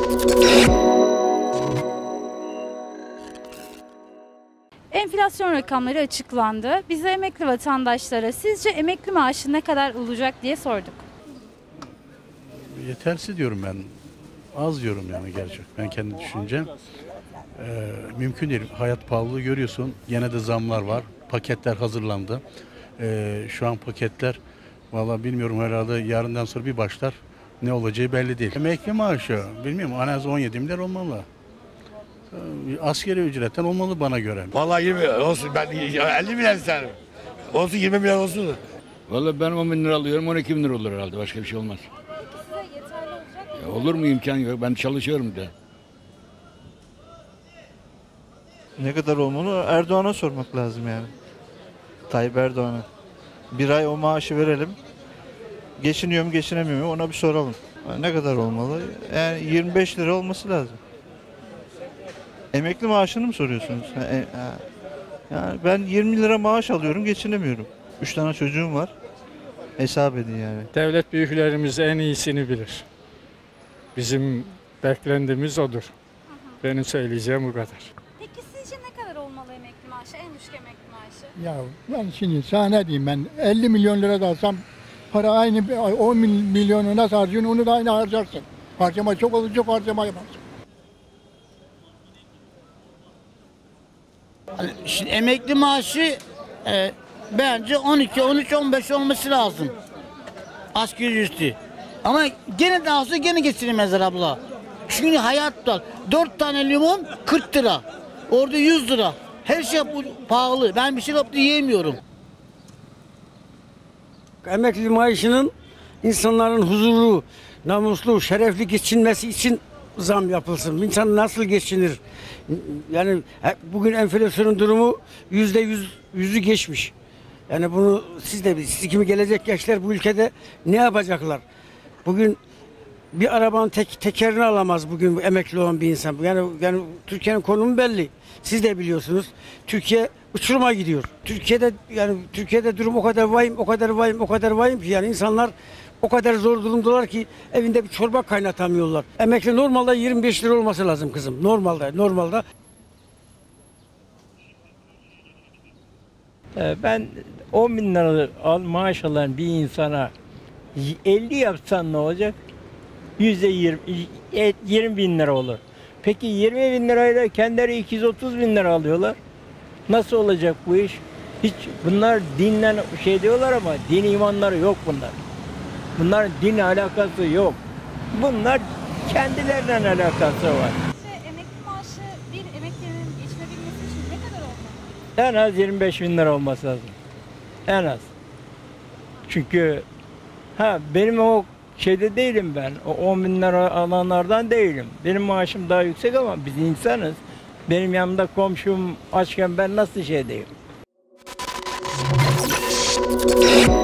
Enflasyon rakamları açıklandı. Biz de emekli vatandaşlara sizce emekli maaşı ne kadar olacak diye sorduk. Yetersiz diyorum ben. Az diyorum yani gerçek. Ben kendi düşüncem. Mümkün değil. Hayat pahalılığı görüyorsun. Gene de zamlar var. Paketler hazırlandı. Şu an paketler vallahi bilmiyorum, herhalde yarından sonra bir başlar. Ne olacağı belli değil. Emekli maaşı bilmiyorum, en az 17 milyar olmalı. Asgari ücretten olmalı bana göre. Vallahi 20 olsun, ben 50 milyar isterim. Olsun, 20 milyar olsun. Vallahi ben 10 bin lira alıyorum, 12 bin lira olur herhalde, başka bir şey olmaz. Peki size yeterli olacak mı? Olur mu, imkan yok, ben çalışıyorum da. Ne kadar olmalı? Erdoğan'a sormak lazım yani. Tayyip Erdoğan'a. Bir ay o maaşı verelim. Geçiniyor mu geçinemiyor mu ona bir soralım. Ne kadar olmalı? Yani 25 lira olması lazım. Emekli maaşını mı soruyorsunuz? Yani ben 20 lira maaş alıyorum, geçinemiyorum. 3 tane çocuğum var. Hesap edin yani. Devlet büyüklerimiz en iyisini bilir. Bizim beklentimiz odur. Benim söyleyeceğim bu kadar. Peki sizce ne kadar olmalı emekli maaşı, en düşük emekli maaşı? Ya ben şimdi sana ne diyeyim, ben 50 milyon lira da alsam para aynı, 10 milyonu nasıl harcıyorsun onu da aynı harcarsın. Harcama çok olur, çok harcama yaparsın. Şimdi emekli maaşı bence 12, 13, 15 olması lazım. Asgari üstü. Ama gene de olsa gene geçiremezler abla. Çünkü hayatta 4 tane limon 40 lira. Orada 100 lira. Her şey pahalı. Ben bir şey yapıp yiyemiyorum. Emekli maaşının insanların huzurlu, namuslu, şerefli geçinmesi için zam yapılsın. İnsan nasıl geçinir? Yani bugün enflasyonun durumu %100'ü geçmiş. Yani bunu siz de siz kimi gelecek gençler bu ülkede ne yapacaklar? Bugün bir arabanın tekerini alamaz bugün emekli olan bir insan. Yani Türkiye'nin konumu belli. Siz de biliyorsunuz. Türkiye uçuruma gidiyor. Türkiye'de durum o kadar vahim, o kadar vahim, o kadar vahim ki yani insanlar o kadar zor durumdalar ki evinde bir çorba kaynatamıyorlar. Emekli normalde 25 lira olması lazım kızım. Normalde. Ben 10 bin lira maaş alan bir insana 50 yapsan ne olacak? %20, 20 bin lira olur. Peki 20 bin lirayla kendileri 230 bin lira alıyorlar. Nasıl olacak bu iş? Hiç bunlar dinle şey diyorlar ama din imanları yok bunlar. Bunların dinle alakası yok. Bunlar kendilerinden alakası var. Emekli maaşı bir emeklinin geçinebilmesi için ne kadar olmalı? En az 25 bin lira olması lazım. En az. Çünkü benim o şeyde değilim ben. O 10 bin lira alanlardan değilim. Benim maaşım daha yüksek ama biz insanız. Benim yanımda komşum açken ben nasıl şey diyeyim?